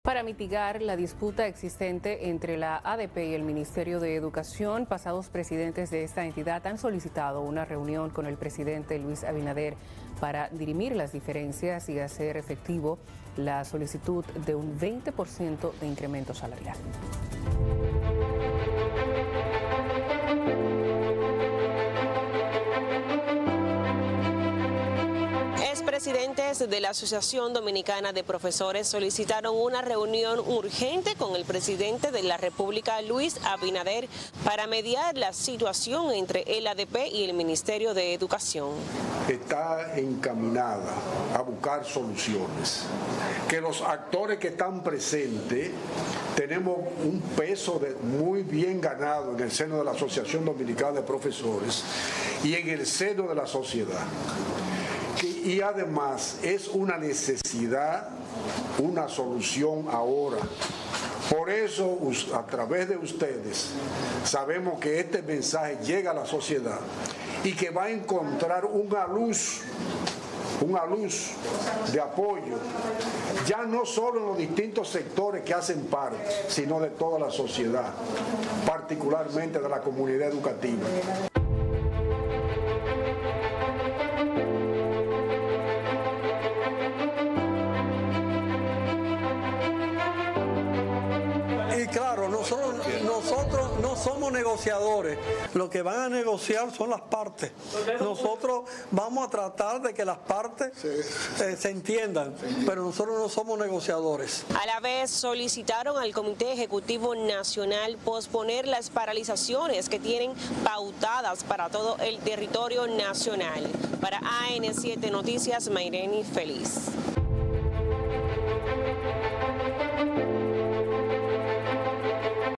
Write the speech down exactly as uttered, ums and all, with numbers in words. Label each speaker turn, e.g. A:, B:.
A: Para mitigar la disputa existente entre la A D P y el Ministerio de Educación, pasados presidentes de esta entidad han solicitado una reunión con el presidente Luis Abinader para dirimir las diferencias y hacer efectivo la solicitud de un veinte por ciento de incremento salarial.
B: Presidentes de la Asociación Dominicana de Profesores solicitaron una reunión urgente con el presidente de la República, Luis Abinader, para mediar la situación entre el A D P y el Ministerio de Educación.
C: Está encaminada a buscar soluciones, que los actores que están presentes tenemos un peso de muy bien ganado en el seno de la Asociación Dominicana de Profesores y en el seno de la sociedad. Y además es una necesidad, una solución ahora. Por eso, a través de ustedes, sabemos que este mensaje llega a la sociedad y que va a encontrar una luz, una luz de apoyo, ya no solo en los distintos sectores que hacen parte, sino de toda la sociedad, particularmente de la comunidad educativa.
D: Claro, nosotros, nosotros no somos negociadores, lo que van a negociar son las partes. Nosotros vamos a tratar de que las partes eh, se entiendan, pero nosotros no somos negociadores.
B: A la vez solicitaron al Comité Ejecutivo Nacional posponer las paralizaciones que tienen pautadas para todo el territorio nacional. Para A N siete Noticias, Mayreni Feliz.